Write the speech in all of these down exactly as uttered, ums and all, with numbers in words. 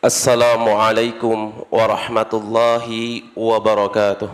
Assalamualaikum warahmatullahi wabarakatuh.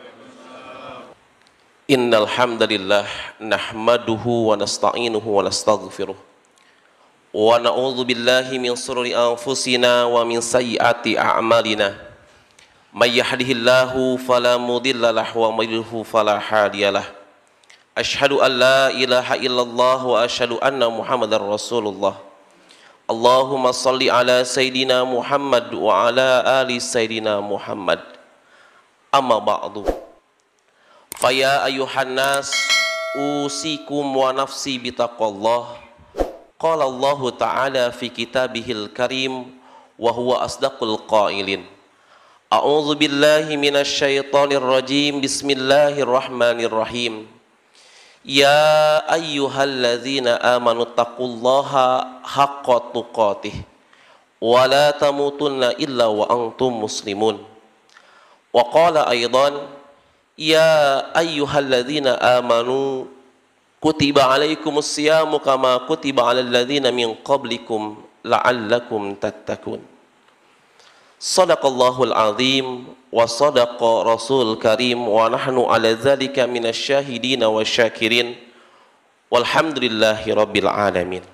Innal hamdalillah nahmaduhu wa nasta'inuhu wa nastaghfiruh wa na'udzu billahi min shururi anfusina wa min sayyiati a'malina. May yahdihillahu fala mudilla lahu wa may yudlilhu fala hadiyalah. Asyhadu an la ilaha illallah wa asyhadu anna Muhammadar Rasulullah. Allahumma salli ala Sayyidina Muhammad wa ala ali Sayyidina Muhammad. Amma ba'du. Faya ayuhan nas usikum wa nafsi bitaqwallah. Qala Allah Ta'ala fi kitabihil karim wa huwa asdaqul qailin. A'udzu billahi minasy syaithanir rajim. Bismillahirrahmanirrahim. Ya ayyuhalladzina amanu taqullaha haqqa tuqatih wa la tamutunna illa wa antum muslimun. Wa qala aidan ya ayyuhalladzina amanu kutiba alaikumus siyamu kama kutiba alal ladzina min qablikum la'allakum tattaqun. Shadaqallahul azim wa sadaqa rasul karim wa nahnu ala dzalika minasyahidina wasyakirin walhamdulillahi rabbil alamin.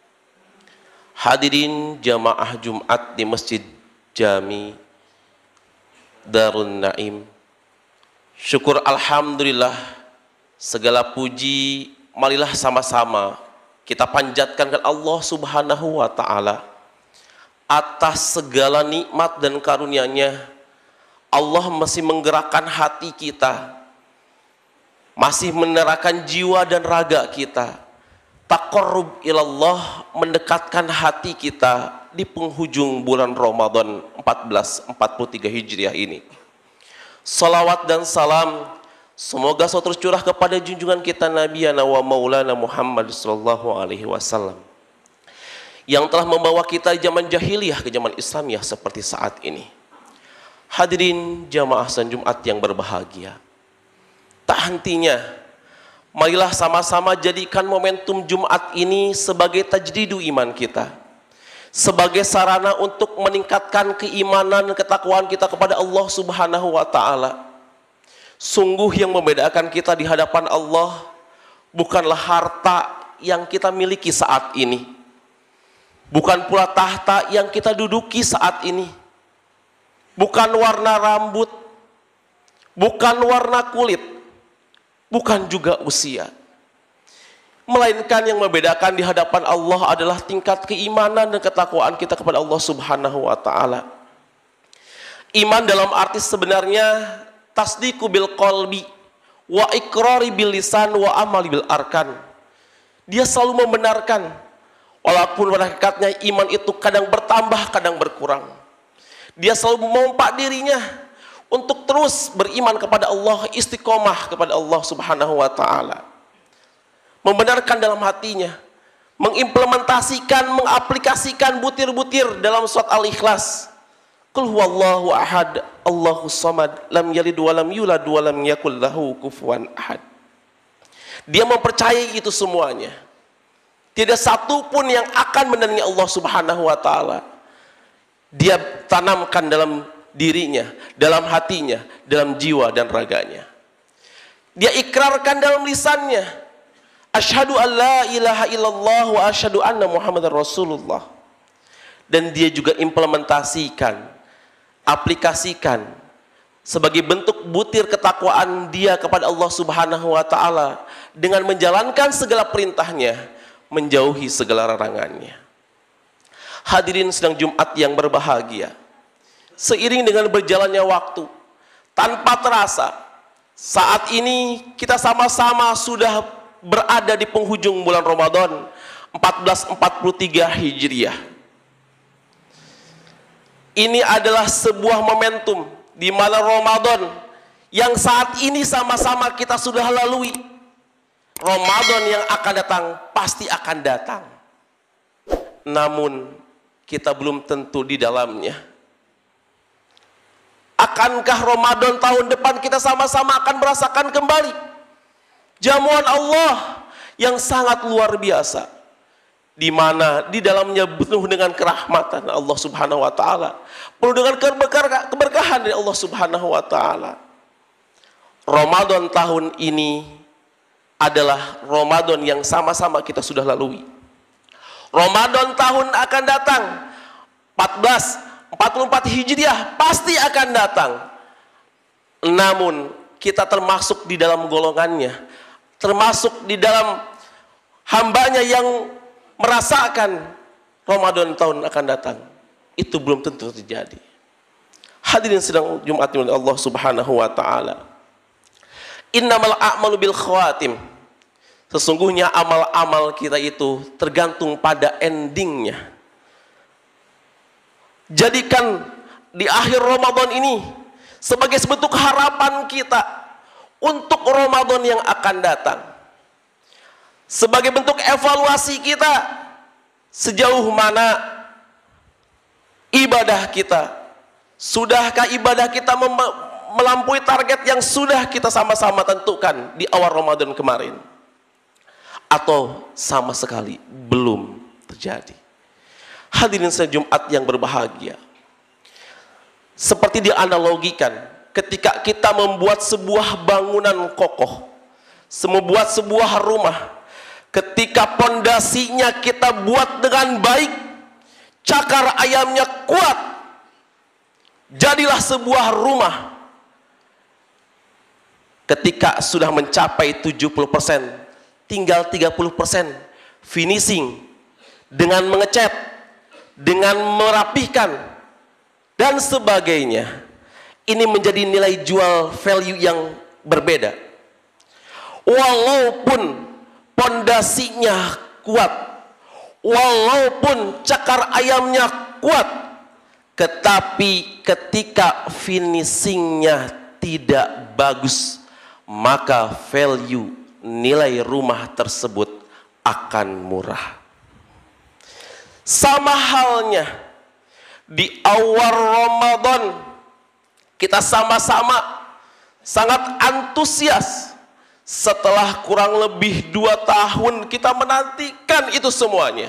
Hadirin jamaah Jumat di Masjid Jami Darun Naim, syukur alhamdulillah, segala puji marilah sama-sama kita panjatkan kepada Allah Subhanahu wa taala atas segala nikmat dan karunia-Nya. Allah masih menggerakkan hati kita, masih menerangkan jiwa dan raga kita, taqarrub ilallah, mendekatkan hati kita di penghujung bulan Ramadan seribu empat ratus empat puluh tiga Hijriah ini. Salawat dan salam semoga selalu tercurah kepada junjungan kita Nabi wa Maulana Muhammad sallallahu alaihi wasallam yang telah membawa kita zaman jahiliyah ke zaman Islamiyah seperti saat ini. Hadirin jamaah salat Jumat yang berbahagia, tak hentinya marilah sama-sama jadikan momentum Jumat ini sebagai tajdidu iman kita, sebagai sarana untuk meningkatkan keimanan ketakwaan kita kepada Allah Subhanahu wa taala. Sungguh yang membedakan kita di hadapan Allah bukanlah harta yang kita miliki saat ini, bukan pula tahta yang kita duduki saat ini, bukan warna rambut, bukan warna kulit, bukan juga usia. Melainkan yang membedakan di hadapan Allah adalah tingkat keimanan dan ketakwaan kita kepada Allah Subhanahu wa taala. Iman dalam arti sebenarnya tasdiqu bil qalbi wa iqrari bil lisan wa amali bil arkan. Dia selalu membenarkan, walaupun pada hakikatnya iman itu kadang bertambah, kadang berkurang. Dia selalu memompa dirinya untuk terus beriman kepada Allah, istiqomah kepada Allah Subhanahu wa taala. Membenarkan dalam hatinya, mengimplementasikan, mengaplikasikan butir-butir dalam surat Al-Ikhlas. Qul huwallahu ahad, Allahus samad, lam yalid wa lam yulad wa lam yakul lahu kufuwan ahad. Dia mempercayai itu semuanya. Tidak satu pun yang akan menandingi Allah Subhanahu wa taala. Dia tanamkan dalam dirinya, dalam hatinya, dalam jiwa dan raganya. Dia ikrarkan dalam lisannya, asyhadu an la ilaha illallah wa asyhadu anna Muhammadar Rasulullah. Dan dia juga implementasikan, aplikasikan sebagai bentuk butir ketakwaan dia kepada Allah Subhanahu wa taala dengan menjalankan segala perintahnya, menjauhi segala larangannya. Hadirin sedang Jumat yang berbahagia, seiring dengan berjalannya waktu, tanpa terasa saat ini kita sama-sama sudah berada di penghujung bulan Ramadan seribu empat ratus empat puluh tiga Hijriah. Ini adalah sebuah momentum di mana Ramadan yang saat ini sama-sama kita sudah lalui, Ramadan yang akan datang pasti akan datang. Namun kita belum tentu di dalamnya. Akankah Ramadan tahun depan kita sama-sama akan merasakan kembali jamuan Allah yang sangat luar biasa, di mana di dalamnya penuh dengan kerahmatan Allah Subhanahu wa taala, penuh dengan keberkahan dari Allah Subhanahu wa taala. Ramadan tahun ini adalah Ramadan yang sama-sama kita sudah lalui. Ramadan tahun akan datang empat belas empat puluh empat Hijriah pasti akan datang. Namun kita termasuk di dalam golongannya, termasuk di dalam hambanya yang merasakan Ramadan tahun akan datang. Itu belum tentu terjadi. Hadirin sedang Jumat oleh Allah Subhanahu wa taala. Innamal a'malu bil khawatim. Sesungguhnya amal-amal kita itu tergantung pada endingnya. Jadikan di akhir Ramadan ini sebagai bentuk harapan kita untuk Ramadan yang akan datang. Sebagai bentuk evaluasi kita sejauh mana ibadah kita. Sudahkah ibadah kita melampaui target yang sudah kita sama-sama tentukan di awal Ramadan kemarin? Atau sama sekali belum terjadi? Hadirin sejumat yang berbahagia, seperti dianalogikan ketika kita membuat sebuah bangunan kokoh, membuat sebuah rumah, ketika pondasinya kita buat dengan baik, cakar ayamnya kuat, jadilah sebuah rumah. Ketika sudah mencapai tujuh puluh persen, tinggal tiga puluh persen finishing dengan mengecat, dengan merapihkan dan sebagainya. Ini menjadi nilai jual value yang berbeda. Walaupun pondasinya kuat, walaupun cakar ayamnya kuat, tetapi ketika finishingnya tidak bagus, maka value nilai rumah tersebut akan murah. Sama halnya di awal Ramadan kita sama-sama sangat antusias. Setelah kurang lebih dua tahun kita menantikan itu semuanya.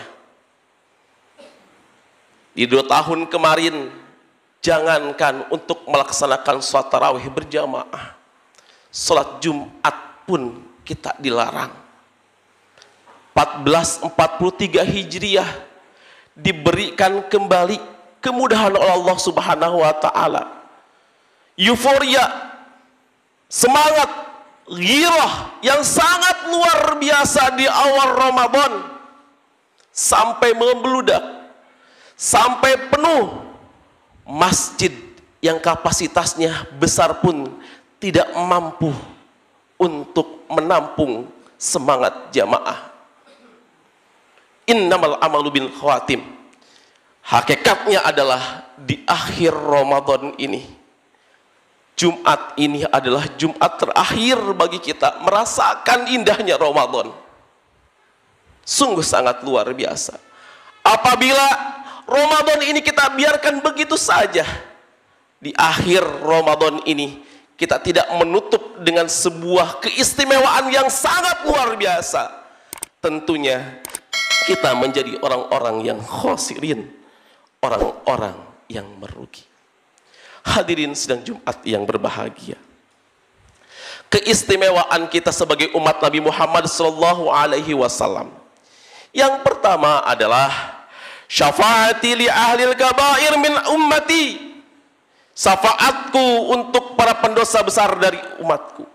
Di dua tahun kemarin, jangankan untuk melaksanakan sholat tarawih berjamaah, sholat Jumat pun kita dilarang. empat belas empat puluh tiga Hijriah diberikan kembali kemudahan oleh Allah Subhanahu wa taala. Euforia, semangat, ghirah yang sangat luar biasa di awal Ramadan sampai membludak, sampai penuh. Masjid yang kapasitasnya besar pun tidak mampu untuk menampung semangat jamaah. Innamal amalu bil khawatim. Hakikatnya adalah di akhir Ramadan ini, Jumat ini adalah Jumat terakhir bagi kita merasakan indahnya Ramadan. Sungguh sangat luar biasa. Apabila Ramadan ini kita biarkan begitu saja, di akhir Ramadan ini kita tidak menutup dengan sebuah keistimewaan yang sangat luar biasa, tentunya kita menjadi orang-orang yang khosirin, orang-orang yang merugi. Hadirin sidang Jumat yang berbahagia, keistimewaan kita sebagai umat Nabi Muhammad sallallahu alaihi wasallam yang pertama adalah syafaati li ahlil kabair min ummati, syafaatku untuk para pendosa besar dari umatku.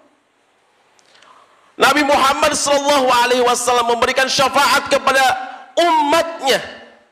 Nabi Muhammad sallallahu alaihi wasallam memberikan syafaat kepada umatnya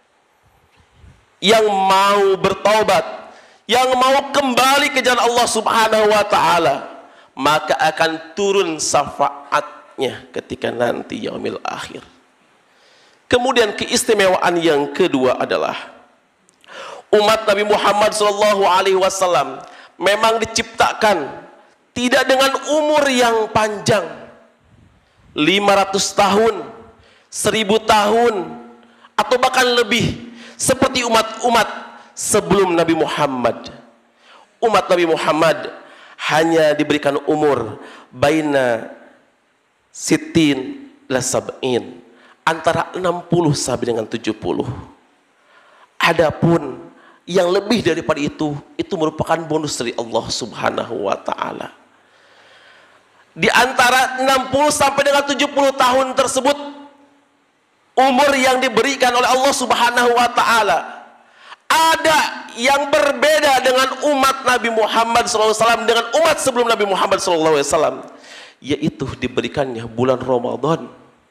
yang mau bertaubat, yang mau kembali ke jalan Allah Subhanahu wa taala, maka akan turun syafaatnya ketika nanti yaumil akhir. Kemudian keistimewaan yang kedua adalah umat Nabi Muhammad sallallahu alaihi wasallam memang diciptakan tidak dengan umur yang panjang, lima ratus tahun, seribu tahun, atau bahkan lebih, seperti umat-umat sebelum Nabi Muhammad. Umat Nabi Muhammad hanya diberikan umur baina sitin la sab'in, antara enam puluh sampai dengan tujuh puluh. Adapun yang lebih daripada itu, itu merupakan bonus dari Allah Subhanahu wa Ta'ala. Di antara enam puluh sampai dengan tujuh puluh tahun tersebut, umur yang diberikan oleh Allah Subhanahu wa Ta'ala, ada yang berbeda dengan umat Nabi Muhammad shallallahu alaihi wasallam, dengan umat sebelum Nabi Muhammad shallallahu alaihi wasallam, yaitu diberikannya bulan Ramadan.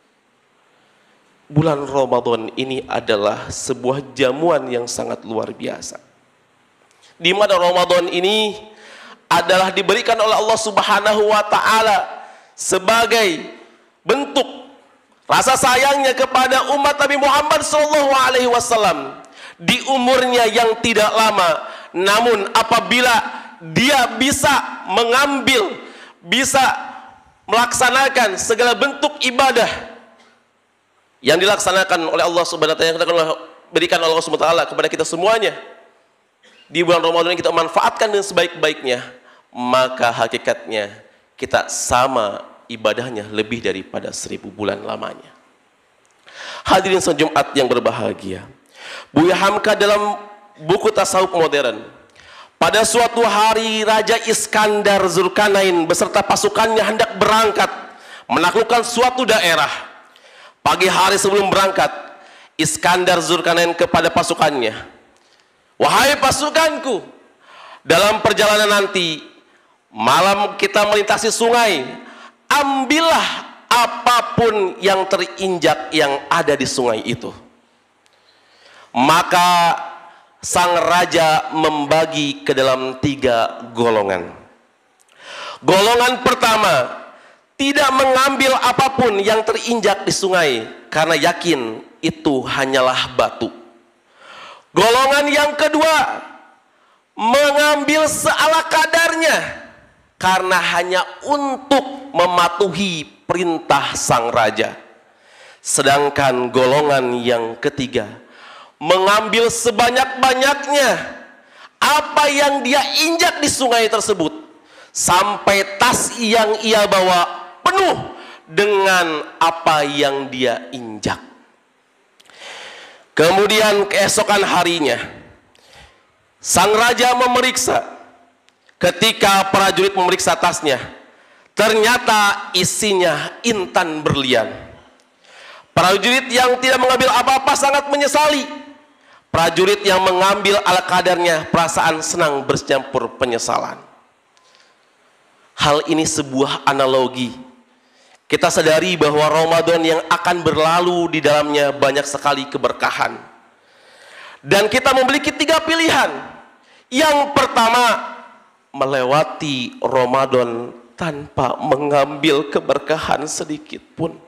Bulan Ramadan ini adalah sebuah jamuan yang sangat luar biasa, di mana Ramadan ini adalah diberikan oleh Allah Subhanahu wa Ta'ala sebagai bentuk rasa sayangnya kepada umat Nabi Muhammad shallallahu alaihi wasallam di umurnya yang tidak lama. Namun apabila dia bisa mengambil, bisa melaksanakan segala bentuk ibadah yang dilaksanakan oleh Allah Subhanahu wa Ta'ala, yang diberikan oleh Allah Subhanahu wa Ta'ala kepada kita semuanya di bulan Ramadan ini, kita manfaatkan dengan sebaik-baiknya, maka hakikatnya kita sama ibadahnya lebih daripada seribu bulan lamanya. Hadirin sholat Jumat yang berbahagia, Buya Hamka dalam buku tasawuf modern, pada suatu hari Raja Iskandar Zulkarnain beserta pasukannya hendak berangkat menaklukkan suatu daerah. Pagi hari sebelum berangkat, Iskandar Zulkarnain kepada pasukannya, "Wahai pasukanku, dalam perjalanan nanti malam kita melintasi sungai, ambillah apapun yang terinjak yang ada di sungai itu." Maka sang raja membagi ke dalam tiga golongan. Golongan pertama tidak mengambil apapun yang terinjak di sungai karena yakin itu hanyalah batu. Golongan yang kedua mengambil seala kadarnya karena hanya untuk mematuhi perintah sang raja. Sedangkan golongan yang ketiga mengambil sebanyak-banyaknya apa yang dia injak di sungai tersebut, sampai tas yang ia bawa penuh dengan apa yang dia injak. Kemudian keesokan harinya sang raja memeriksa. Ketika prajurit memeriksa tasnya, ternyata isinya intan berlian. Prajurit yang tidak mengambil apa-apa sangat menyesali. Prajurit yang mengambil ala kadarnya perasaan senang bercampur penyesalan. Hal ini sebuah analogi. Kita sadari bahwa Ramadan yang akan berlalu di dalamnya banyak sekali keberkahan. Dan kita memiliki tiga pilihan. Yang pertama, melewati Ramadan tanpa mengambil keberkahan sedikit pun.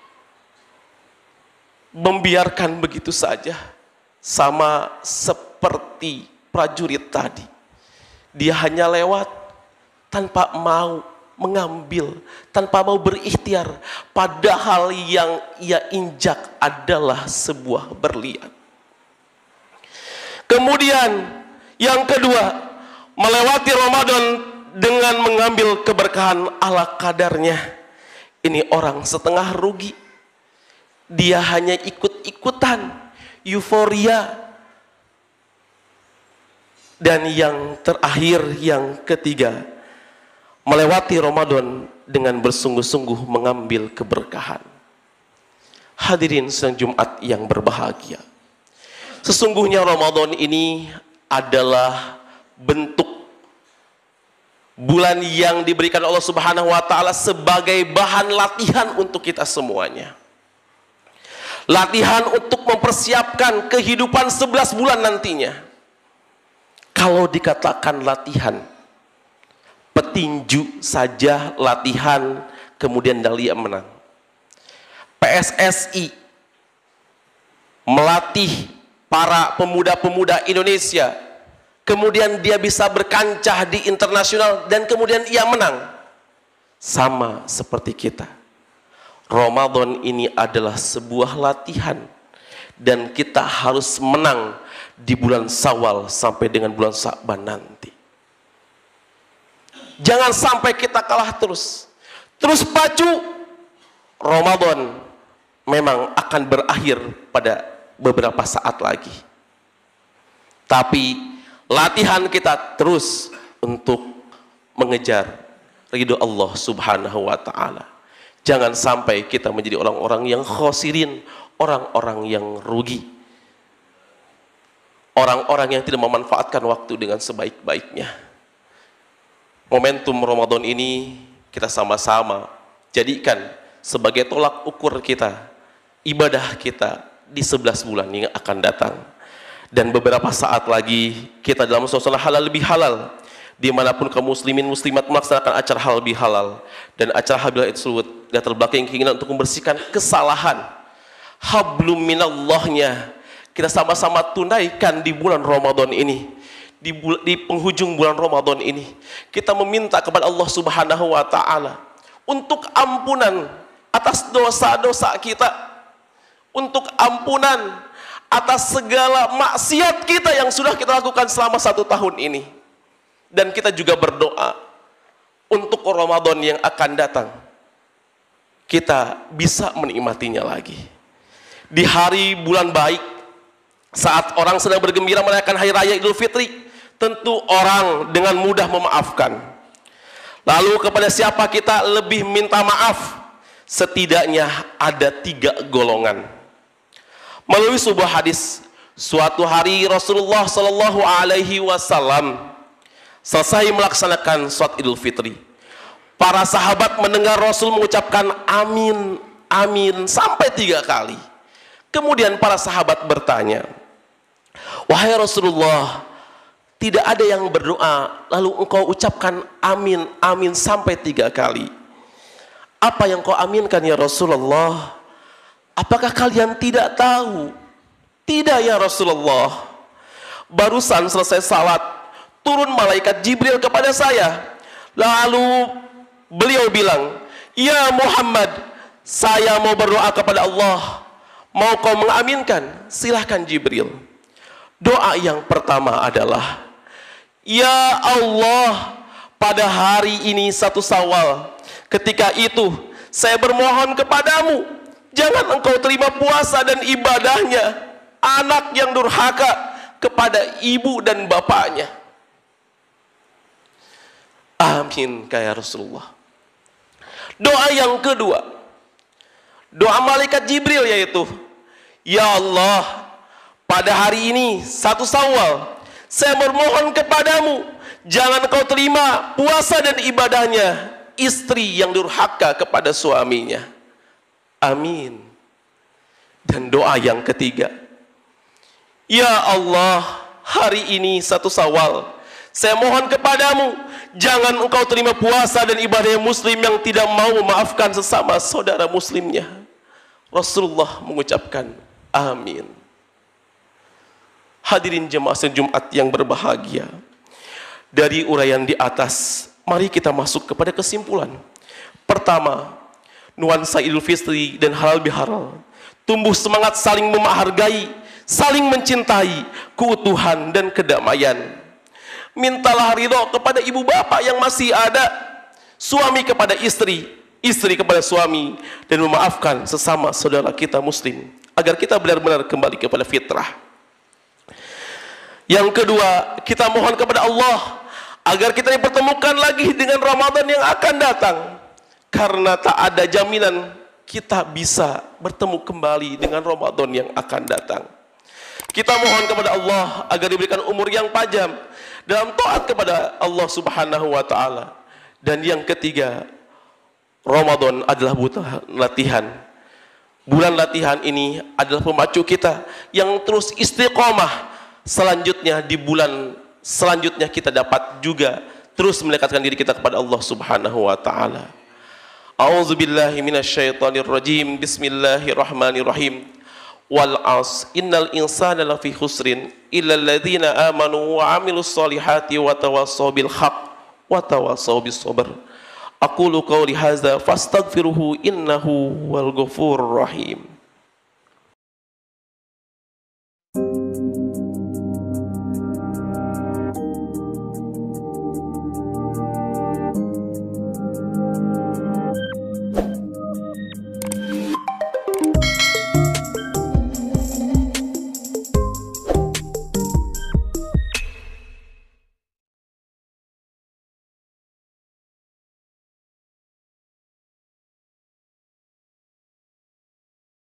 Membiarkan begitu saja. Sama seperti prajurit tadi. Dia hanya lewat tanpa mau mengambil, tanpa mau berikhtiar, padahal yang ia injak adalah sebuah berlian. Kemudian yang kedua, melewati Ramadan dengan mengambil keberkahan ala kadarnya. Ini orang setengah rugi. Dia hanya ikut-ikutan, euforia. Dan yang terakhir, yang ketiga, melewati Ramadan dengan bersungguh-sungguh mengambil keberkahan. Hadirin sidang Jumat yang berbahagia, sesungguhnya Ramadan ini adalah bentuk bulan yang diberikan Allah Subhanahu wa Ta'ala sebagai bahan latihan untuk kita semuanya. Latihan untuk mempersiapkan kehidupan sebelas bulan nantinya. Kalau dikatakan latihan, petinju saja latihan, kemudian dia menang. P S S I melatih para pemuda-pemuda Indonesia, kemudian dia bisa berkancah di internasional, dan kemudian ia menang. Sama seperti kita, Ramadan ini adalah sebuah latihan, dan kita harus menang di bulan Syawal sampai dengan bulan Sya'ban nanti. Jangan sampai kita kalah terus. Terus pacu Ramadan memang akan berakhir pada beberapa saat lagi. Tapi latihan kita terus untuk mengejar ridho Allah Subhanahu wa taala. Jangan sampai kita menjadi orang-orang yang khosirin, orang-orang yang rugi. Orang-orang yang tidak memanfaatkan waktu dengan sebaik-baiknya. Momentum Ramadan ini kita sama-sama jadikan sebagai tolak ukur kita, ibadah kita di sebelas bulan yang akan datang. Dan beberapa saat lagi kita dalam suasana halal lebih halal, dimanapun kaum muslimin muslimat melaksanakan acara halal lebih halal. Dan acara halal tersebut latar belakang keinginan untuk membersihkan kesalahan, hablum minallahnya kita sama-sama tunaikan di bulan Ramadan ini. Di, di penghujung bulan Ramadan ini kita meminta kepada Allah Subhanahu wa taala untuk ampunan atas dosa-dosa kita, untuk ampunan atas segala maksiat kita yang sudah kita lakukan selama satu tahun ini. Dan kita juga berdoa untuk Ramadan yang akan datang kita bisa menikmatinya lagi. Di hari bulan baik, saat orang sedang bergembira merayakan hari raya Idul Fitri, tentu orang dengan mudah memaafkan. Lalu kepada siapa kita lebih minta maaf? Setidaknya ada tiga golongan. Melalui sebuah hadis, suatu hari Rasulullah Shallallahu Alaihi Wasallam selesai melaksanakan sholat Idul Fitri. Para sahabat mendengar Rasul mengucapkan amin, amin sampai tiga kali. Kemudian para sahabat bertanya, wahai Rasulullah, tidak ada yang berdoa lalu engkau ucapkan amin, amin sampai tiga kali. Apa yang kau aminkan ya Rasulullah? Apakah kalian tidak tahu? Tidak ya Rasulullah. Barusan selesai salat, turun malaikat Jibril kepada saya. Lalu beliau bilang, ya Muhammad, saya mau berdoa kepada Allah. Mau kau mengaminkan? Silahkan Jibril. Doa yang pertama adalah, ya Allah, pada hari ini satu Syawal, ketika itu saya bermohon kepadamu, jangan engkau terima puasa dan ibadahnya anak yang durhaka kepada ibu dan bapaknya. Amin ya Rasulullah. Doa yang kedua, doa malaikat Jibril, yaitu, ya Allah, pada hari ini satu Syawal, saya bermohon kepadamu, jangan kau terima puasa dan ibadahnya istri yang durhaka kepada suaminya. Amin. Dan doa yang ketiga, ya Allah, hari ini satu Syawal, saya mohon kepadamu, jangan engkau terima puasa dan ibadah muslim yang tidak mau memaafkan sesama saudara muslimnya. Rasulullah mengucapkan amin. Hadirin jemaah Jumat yang berbahagia, dari uraian di atas, mari kita masuk kepada kesimpulan. Pertama, nuansa Idul Fitri dan halal bihalal tumbuh semangat saling menghargai, saling mencintai, keutuhan dan kedamaian. Mintalah ridho kepada ibu bapak yang masih ada, suami kepada istri, istri kepada suami, dan memaafkan sesama saudara kita muslim, agar kita benar-benar kembali kepada fitrah. Yang kedua, kita mohon kepada Allah agar kita dipertemukan lagi dengan Ramadan yang akan datang, karena tak ada jaminan kita bisa bertemu kembali dengan Ramadan yang akan datang. Kita mohon kepada Allah agar diberikan umur yang panjang dalam taat kepada Allah Subhanahu wa taala. Dan yang ketiga, Ramadan adalah butuh latihan. Bulan latihan ini adalah pemacu kita yang terus istiqomah. Selanjutnya di bulan selanjutnya kita dapat juga terus mendekatkan diri kita kepada Allah Subhanahu wa taala. A'udzubillahi minasyaitonir rajim. Bismillahirrahmanirrahim. Wal 'asr innal insana lafi khusrin illa alladzina amanu wa 'amilus solihati wa tawassaw bil haqq wa tawassaw bis sabr. Aqulu qawli hadza fastaghfiruhu innahu wal ghafurur rahim.